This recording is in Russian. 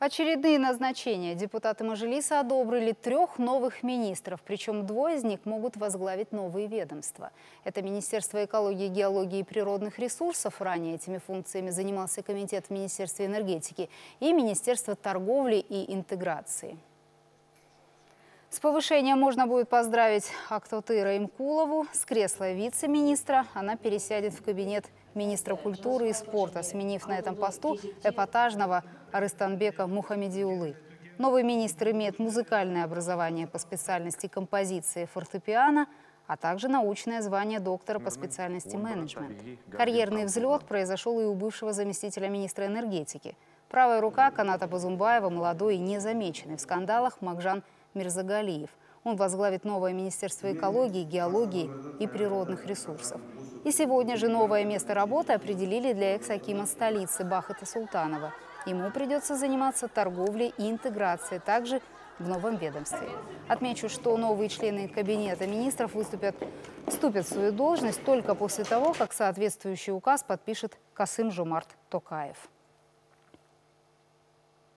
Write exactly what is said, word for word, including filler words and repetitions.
Очередные назначения. Депутаты Мажилиса одобрили трех новых министров, причем двое из них могут возглавить новые ведомства. Это Министерство экологии, геологии и природных ресурсов, ранее этими функциями занимался комитет в Министерстве энергетики, и Министерство торговли и интеграции. С повышением можно будет поздравить Актоты Раймкулову. С кресла вице-министра она пересядет в кабинет министра культуры и спорта, сменив на этом посту эпатажного Арыстанбека Мухамедиулы. Новый министр имеет музыкальное образование по специальности композиции фортепиано, а также научное звание доктора по специальности менеджмент. Карьерный взлет произошел и у бывшего заместителя министра энергетики. Правая рука Каната Базумбаева, молодой и незамеченный в скандалах Макжан Мирзагалиев. Он возглавит новое Министерство экологии, геологии и природных ресурсов. И сегодня же новое место работы определили для экс-акима столицы Бахыта Султанова. Ему придется заниматься торговлей и интеграцией, также в новом ведомстве. Отмечу, что новые члены кабинета министров выступят, вступят в свою должность только после того, как соответствующий указ подпишет Касым-Жомарт Токаев.